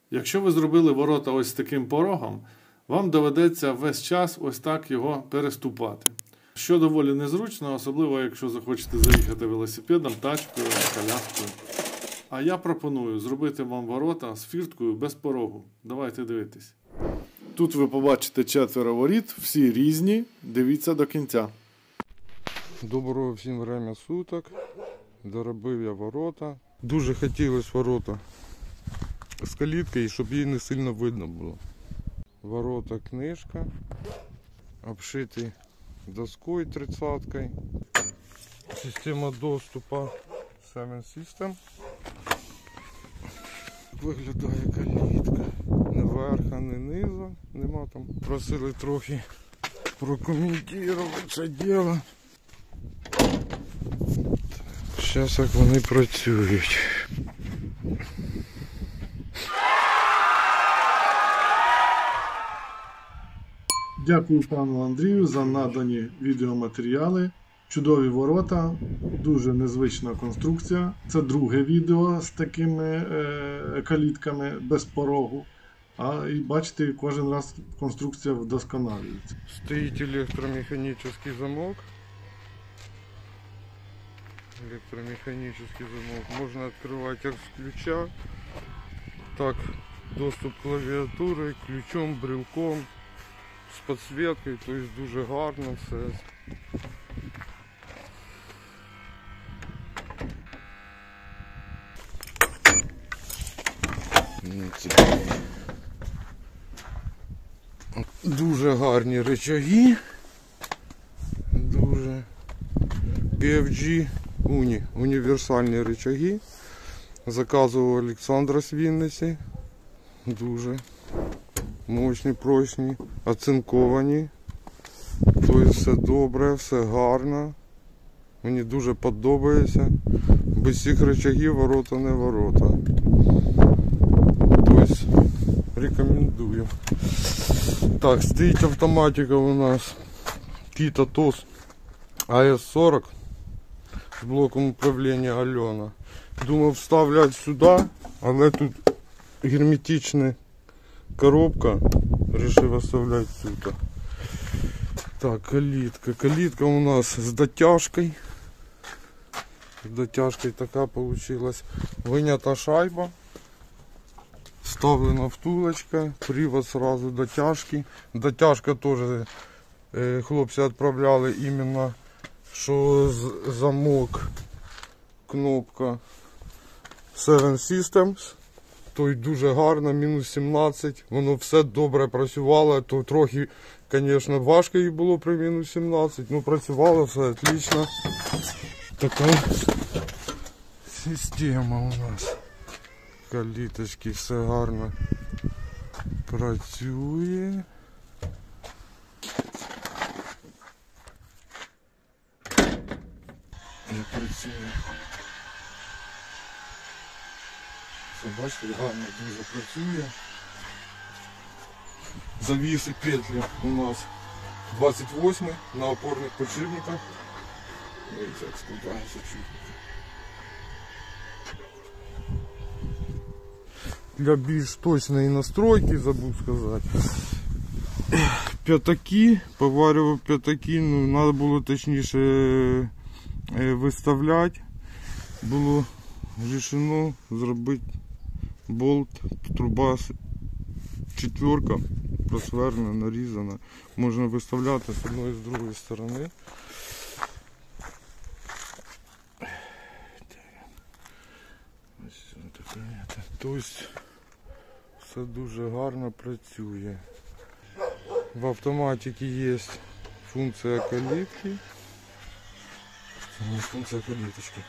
Якщо ви зробили ворота ось з таким порогом, вам доведеться весь час ось так його переступати. Що доволі незручно, особливо якщо захочете заїхати велосипедом, тачкою, коляскою. А я пропоную зробити вам ворота з фірткою без порогу. Давайте дивитись. Тут ви побачите 4 воріт, всі різні. Дивіться до кінця. Доброго всім время суток. Доробив я ворота. Дуже хотілося ворота з каліткою, щоб її не сильно видно було. Ворота книжка. Обшитий доскою 30-кою. Система доступу 7 System. Виглядає калітка. Не верха, не низу. Нема там. Просили трохи прокоментувати це діло. Зараз як вони працюють. Дякую пану Андрію за надані відеоматеріали. Чудові ворота, дуже незвична конструкція. Це друге відео з такими калітками без порогу. І бачите, кожен раз конструкція вдосконалюється. Стоїть електромеханічний замок. Электромеханический замок. Можно открывать как с ключа, так доступ клавиатурой, ключом, брелком, с подсветкой, то есть дуже гарно все. Дуже гарні рычаги. Дуже. PFG Uni, універсальні рычаги. Заказував Олександра з Вінниці. Дуже мощні, прочні, оцинковані. Тобто все добре, все гарно. Мені дуже подобається. Без цих рычагів ворота не ворота. Тобто рекомендую. Так, стоїть автоматика у нас Kita TOS AS40 з блоком управління Альона. Думав вставляти сюди, але тут герметична коробка. Вирішив оставляти сюди. Так, калітка. Калітка у нас з дотяжкою. З дотяжкою така получилась. Винята шайба. Вставлена втулочка. Привод сразу дотяжки. Дотяжка теж хлопці відправляли іменно, що замок, кнопка 7 Systems. То й дуже гарно, мінус 17. Воно все добре працювало. То трохи, звісно, важко їй було при мінус 17. Ну працювало все отлично. Така система у нас. Каліточки, все гарно працює. Не працює. Все, бачите, гарно дуже працює. Завіси петлі у нас 28 на опорних підшипниках. Дивіться, як складається чуть. Для більш точної настройки, забув сказати. П'ятаки, поварював п'ятаки, ну треба було точніше виставляти. Було рішено зробити болт, труба 4, просверна, нарізана. Можна виставляти з одної і з другої сторони. Тобто все дуже гарно працює. В автоматиці є функція калітки. Це не функція каліточки.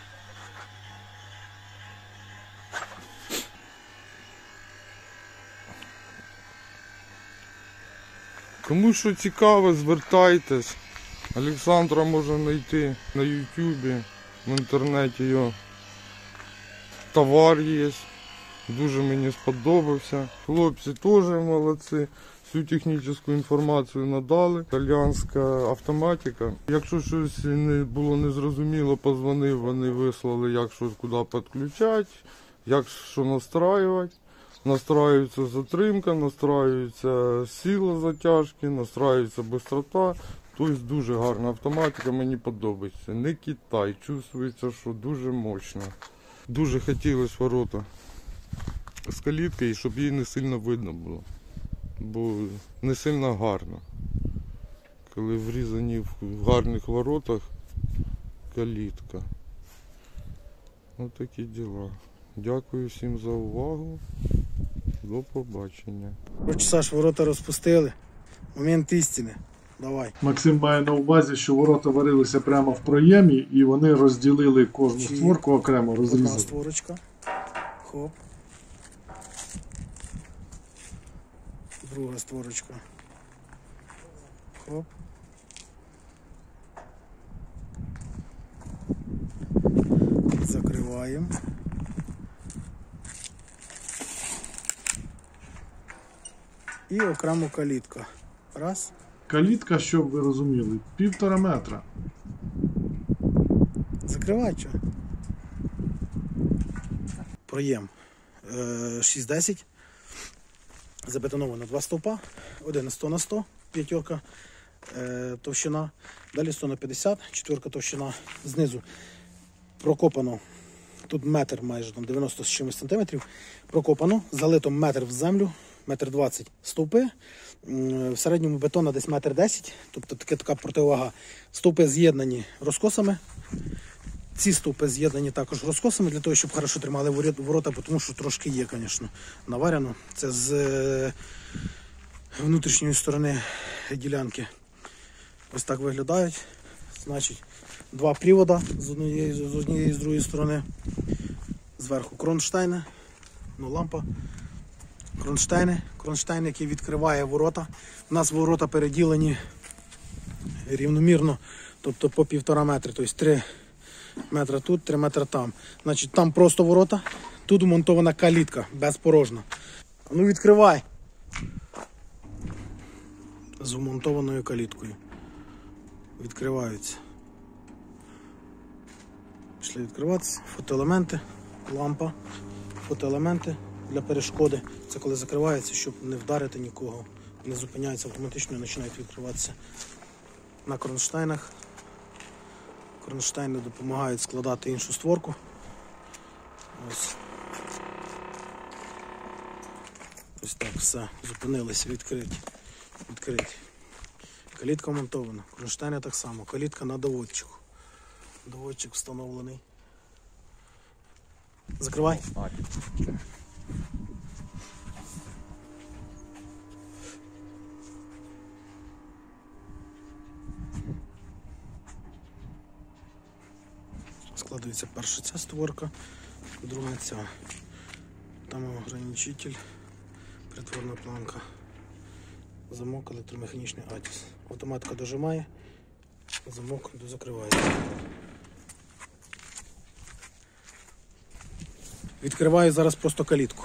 Кому що цікаво, звертайтесь. Олександра можна знайти на YouTube, в інтернеті його товар є. Дуже мені сподобався. Хлопці теж молодці. Всю технічну інформацію надали. Італійська автоматика. Якщо щось не було незрозуміло, позвонив, вони вислали, як що куди підключати, як що настраювати. Настраюється затримка, настраюється сила затяжки, настраюється бистрота. Тобто дуже гарна автоматика, мені подобається. Не Китай, чувствується, що дуже мощно. Дуже хотілося ворота з каліткою, щоб її не сильно видно було. Бо не сильно гарно. Коли врізані в гарних воротах калітка. Ось такі діла. Дякую всім за увагу. До побачення. Саш, ворота розпустили. Момент істини. Давай. Максим має на увазі, що ворота варилися прямо в проємі і вони розділили кожну створку окремо, Одна розрізали. створочка. Хоп. Друга створочка. Хоп. Закриваємо. І окремо калітка. Раз. Калітка, щоб ви розуміли, 1,5 метра. Закривай, що? Проєм 6-10. Забетоновано 2 стовпа. Один 100 на 100, п'ятерка товщина. Далі 100 на 50, четверка товщина. Знизу прокопано. Тут метр майже, там 90 з чимось сантиметрів. Прокопано, залито метр в землю, 1,20 м стовпи. В середньому бетона десь 1,10 м, тобто така противага. Стовпи з'єднані розкосами. Ці стовпи з'єднані також розкосами, для того, щоб хорошо тримали ворота, тому що трошки є, звісно, наварено. Це з внутрішньої сторони ділянки. Ось так виглядають. Значить, 2 привода з однієї і з другої сторони. Зверху кронштейни, лампа. Кронштейн, який відкриває ворота. У нас ворота переділені рівномірно, тобто по 1,5 метри, тобто 3 метри тут, 3 метри там. Значить, там просто ворота, тут вмонтована калітка, безпорожна. Ну відкривай! З вмонтованою каліткою. Відкриваються. Пішли відкриватися. Фотоелементи, лампа, фотоелементи для перешкоди. Це коли закривається, щоб не вдарити нікого. Не зупиняється автоматично і починають відкриватися. На кронштейнах. Кронштейни допомагають складати іншу створку. Ось. Ось так все. Зупинилися, відкриті. Калітка монтована. Кронштейни так само. Калітка на доводчику. Доводчик встановлений. Закривай. Складується перша ця створка, друга ця. Там ограничитель, притворна планка, замок, електромеханічний атіс. Автоматика дожимає, замок дозакривається. Відкриваю зараз просто калітку.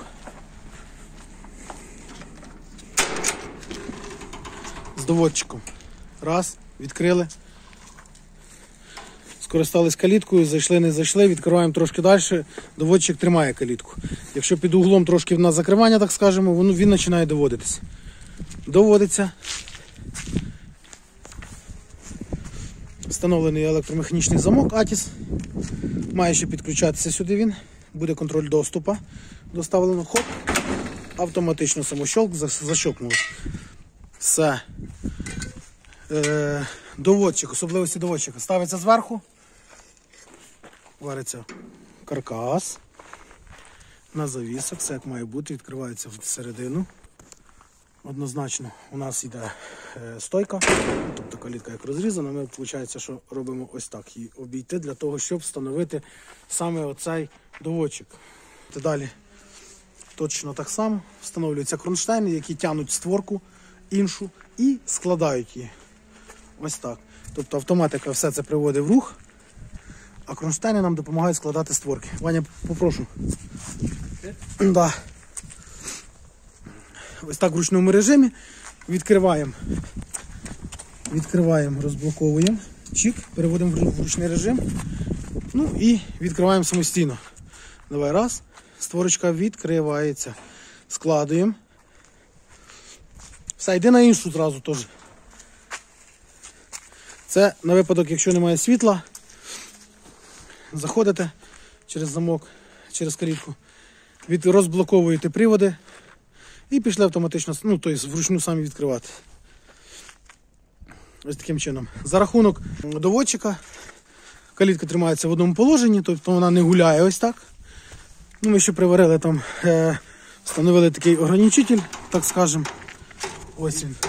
З доводчиком. Раз, відкрили. Скористались каліткою, зайшли, не зайшли, відкриваємо трошки далі, доводчик тримає калітку. Якщо під углом трошки на закривання, так скажемо, він починає доводитися. Доводиться. Встановлений електромеханічний замок Атіс. Має ще підключатися сюди він. Буде контроль доступу. Доставлено, хоп, автоматично самощолк, защелкнуло. Все. Доводчик, особливості доводчика. Ставиться зверху. Вариться каркас. На завісах, все як має бути, відкривається всередину. Однозначно у нас йде стойка, тобто калітка як розрізана, ми виходить, що робимо ось так, її обійти для того, щоб встановити саме оцей доводчик. Далі точно так само встановлюються кронштейни, які тягнуть створку іншу і складають її. Ось так. Тобто автоматика все це приводить в рух, а кронштейни нам допомагають складати створки. Ваня, попрошу. Да. Ось так в ручному режимі відкриваємо, розблоковуємо, чик, переводимо в ручний режим, ну і відкриваємо самостійно. Давай, раз, створочка відкривається. складуємо. Все, йди на іншу зразу теж. Це на випадок, якщо немає світла, заходите через замок, через калітку, розблоковуєте приводи і пішли автоматично, ну, тобто вручну самі відкривати. Ось таким чином. За рахунок доводчика калітка тримається в одному положенні, тобто вона не гуляє ось так. Ну, ми ще приварили там, встановили такий ограничитель, так скажемо. Ось він.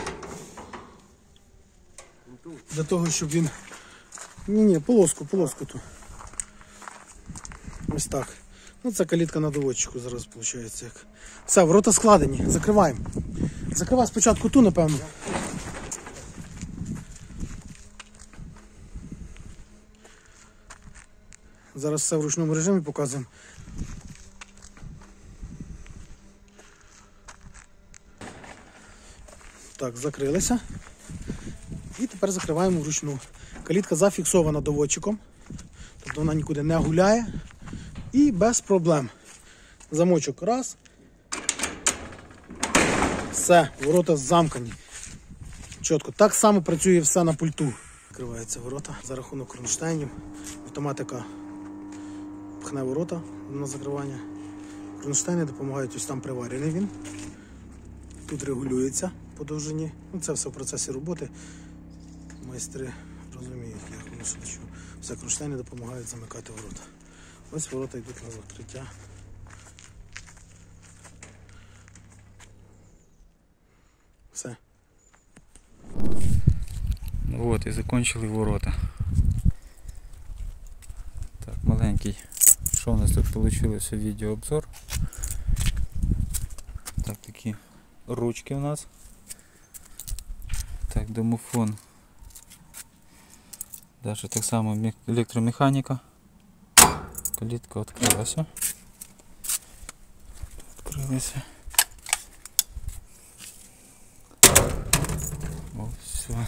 Для того, щоб він... Ні, полоску тут. Ось так. Ну, це калітка на доводчику зараз виходить. Як. Все, ворота складені. Закриваємо. Закривай спочатку ту, напевно. Зараз все в ручному режимі показуємо. Так, закрилися. І тепер закриваємо вручну. Калітка зафіксована доводчиком. Тобто вона нікуди не гуляє. І без проблем. Замочок раз. Все, ворота замкані. Чітко. Так само працює все на пульту. Відкриваються ворота за рахунок кронштейнів. Автоматика пхне ворота на закривання. Кронштейни допомагають, ось там приварений він. Тут регулюється по довжині. Ну, це все в процесі роботи. Майстри розуміють, як воно що до чого. Все, кронштейни допомагають замикати ворота. Ось ворота йдуть на закриття. Все. Вот, і закончили ворота. Так, маленький. Що у нас тут вийшло? Відеообзор. Так, такі ручки у нас. Так, домофон. Дальше так само електромеханіка. Калітка відкрилася. Відкрилася. О, все.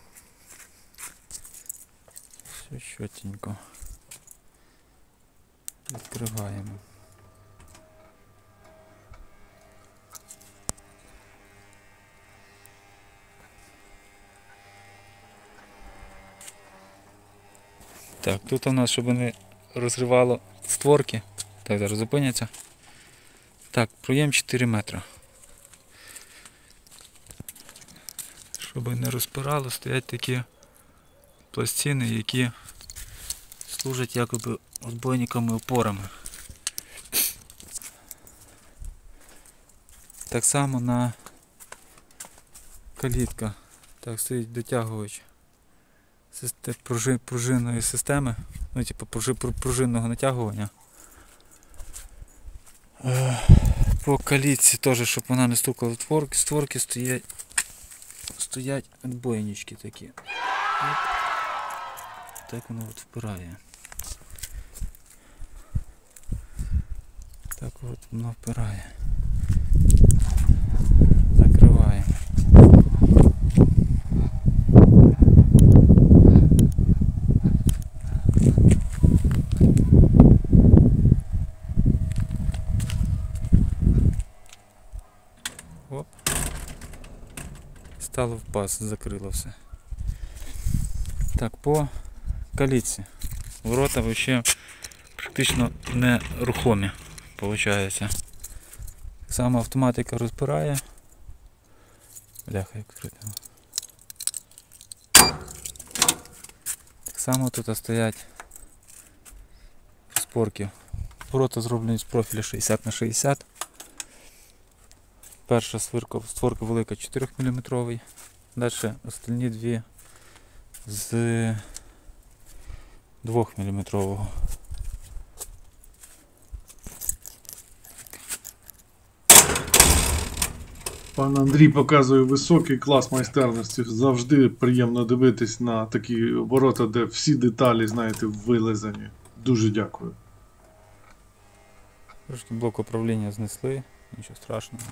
Все чотенько. Відкриваємо. Так, тут у нас, щоб не розривало створки. Так, зараз зупиняться. Так, проєм 4 метри. Щоб не розпирало, стоять такі пластини, які служать якоби отбойниками-опорами. Так само на калітка. Так, стоїть дотягувач пружинної системи, ну типу пружинного натягування. По калітці теж, щоб вона не стукала в створки, стоять отбойнички такі. Оп. Так воно от впирає. Так от воно впирає. Закриваємо. Оп. Стало в паз, закрило все. Так, по калітці. Ворота взагалі практично не рухомі, виходить. Сама автоматика розпирає. Бляха, як відкрити. Так само тут стоять розпорки. Ворота зроблені з профіля 60х60. Перша створка велика 4 мм. Далі остальні дві з 2 мм. Пан Андрій показує високий клас майстерності. Завжди приємно дивитись на такі ворота, де всі деталі, знаєте, вилизані. Дуже дякую. Трошки блок управління знесли, нічого страшного.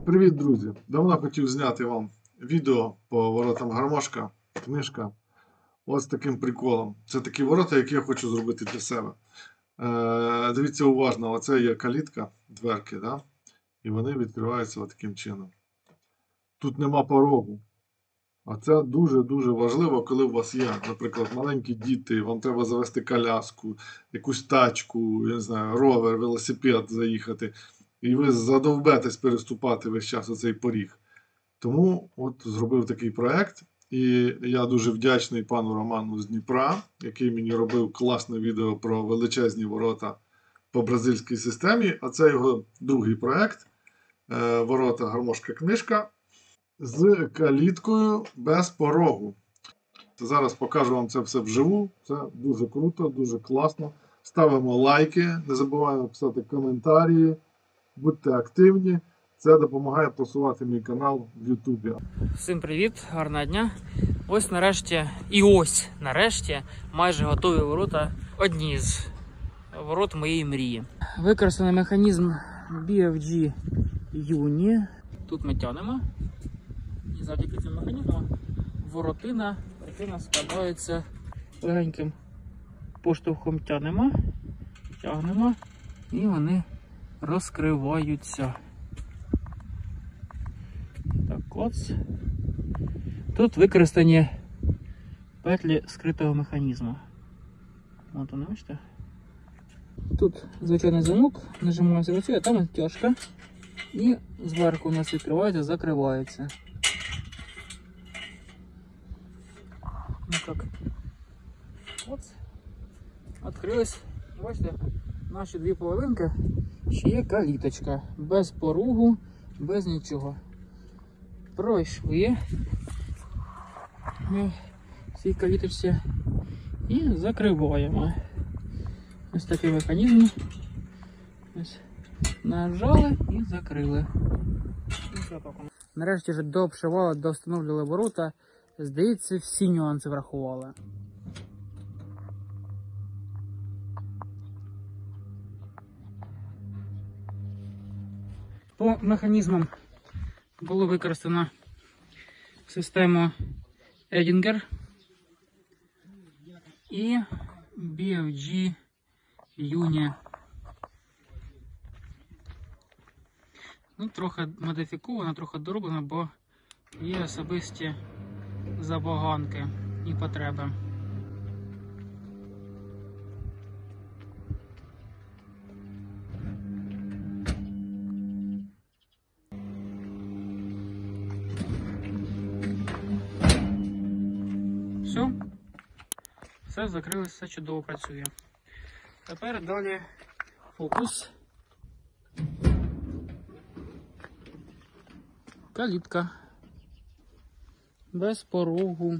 Привіт, друзі! Давно хотів зняти вам відео по воротам гармошка, книжка. Ось з таким приколом. Це такі ворота, які я хочу зробити для себе. Дивіться уважно, оце є калітка, дверки, да? І вони відкриваються таким чином. Тут нема порогу. А це дуже-дуже важливо, коли у вас є, наприклад, маленькі діти, вам треба завести коляску, якусь тачку, я не знаю, ровер, велосипед заїхати. І ви задовбетесь переступати весь час оцей поріг. Тому от зробив такий проект. І я дуже вдячний пану Роману з Дніпра, який мені робив класне відео про величезні ворота по бразильській системі. А це його другий проект. Ворота гармошка книжка з каліткою без порогу. Зараз покажу вам це все вживу. Це дуже круто, дуже класно. Ставимо лайки, не забуваємо писати коментарі. Будьте активні, це допомагає просувати мій канал в Ютубі. Всім привіт, гарного дня. Ось нарешті майже готові ворота. Одні з ворот моєї мрії. Використаний механізм BFG Uni. Тут ми тягнемо. І завдяки цьому механізму воротина складається легеньким поштовхом, тягнемо і вони розкриваються. Так, ось. Тут використані петлі скритого механізму. От вони, бачите? Тут звичайний замок, нажимаємо працює, а там тяжка. І зверху у нас відкривається, закривається. Ну так. Ось. Відкрились. Бачите? Наші дві половинки, ще є каліточка, без поругу, без нічого. Пройшли в цій каліточці і закриваємо. Ось такий механізм. Ось. Нажали і закрили. Нарешті вже дообшивали, довстановлювали ворота. Здається, всі нюанси врахували. По механізмам було використано систему Edinger і BFG Uni. Ну, трохи модифіковано, трохи дороблено, бо є особисті забаганки і потреби. Все закрилось, все чудово працює. Тепер далі фокус. Калітка. Без порогу.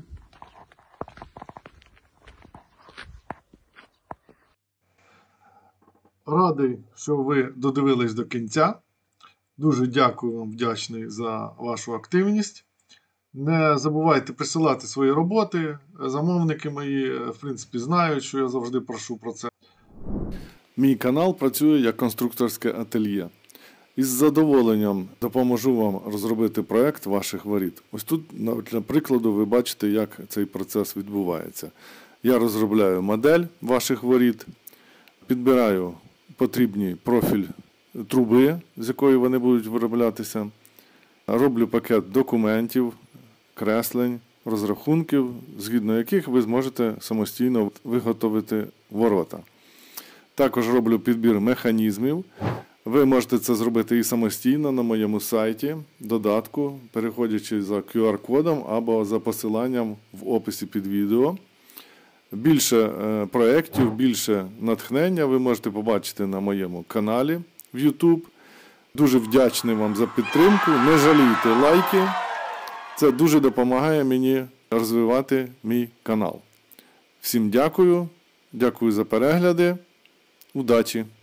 Радий, що ви додивились до кінця. Дуже дякую вам, вдячний за вашу активність. Не забувайте присилати свої роботи. Замовники мої, в принципі, знають, що я завжди прошу про це. Мій канал працює як конструкторське ательє. Із задоволенням допоможу вам розробити проект ваших воріт. Ось тут, для прикладу, ви бачите, як цей процес відбувається. Я розробляю модель ваших воріт, підбираю потрібний профіль труби, з якої вони будуть вироблятися, роблю пакет документів, креслень, розрахунків, згідно яких ви зможете самостійно виготовити ворота. Також роблю підбір механізмів. Ви можете це зробити і самостійно на моєму сайті, додатку, переходячи за QR-кодом або за посиланням в описі під відео. Більше проєктів, більше натхнення ви можете побачити на моєму каналі в YouTube. Дуже вдячний вам за підтримку. Не жалійте лайки. Це дуже допомагає мені розвивати мій канал. Всім дякую. Дякую за перегляди. Удачі!